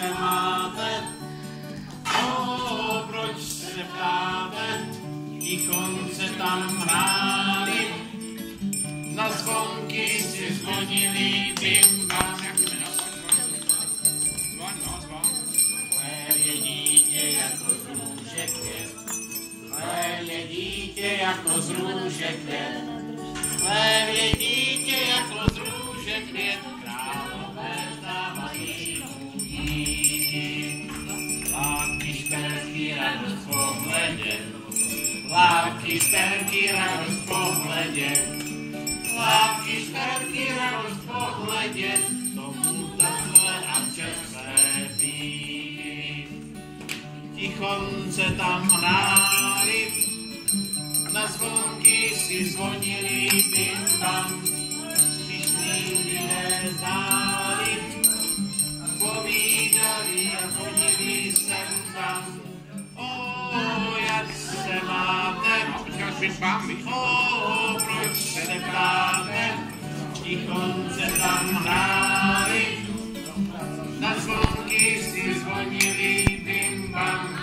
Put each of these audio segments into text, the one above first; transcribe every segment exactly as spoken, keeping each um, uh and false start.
se máte? O, proč se ptáte? Tichonce tam hráli, na zvonky si zvonili bim bam. Chléb je dítě jako z růže květ, chléb je dítě jako z růže květ, chléb je dítě jako z růže květ, králové vzdávají mu díky. Lávky, šperky, radost pohledě, lávky, šperky, radost pohledě, lávky, šperky, radost pohledě, tomu takhle a čerstvé píky. Tichonce tam hráli, na zvonky si zvonili bim bam, všichni lidé zdáli, povídali a chodili sem tam. O, jak se máte? O, proč se neptáte? Tichonce tam hráli, na zvonky si zvonili bim bam.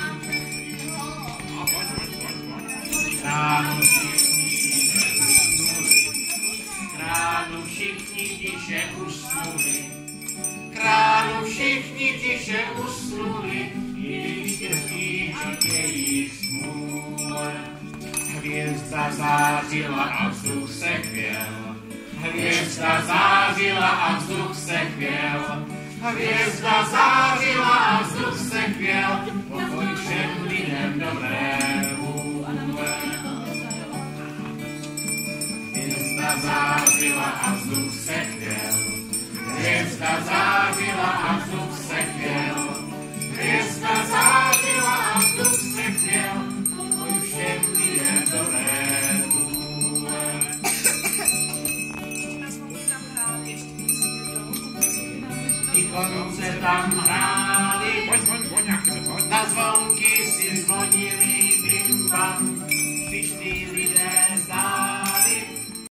Kránu všichni tiše usnuli, kránu všichni tiše usnuli, i štěstíček jejich smůle. Hvězda zářila a vzduch se chvěl, hvězda zářila a vzduch se chvěl, hvězda zářila a vzduch se chvěl, pokoj všem lidem dobré vůle. Hvězda zářila a vzduch se chvěl, hvězda zářila a vzduch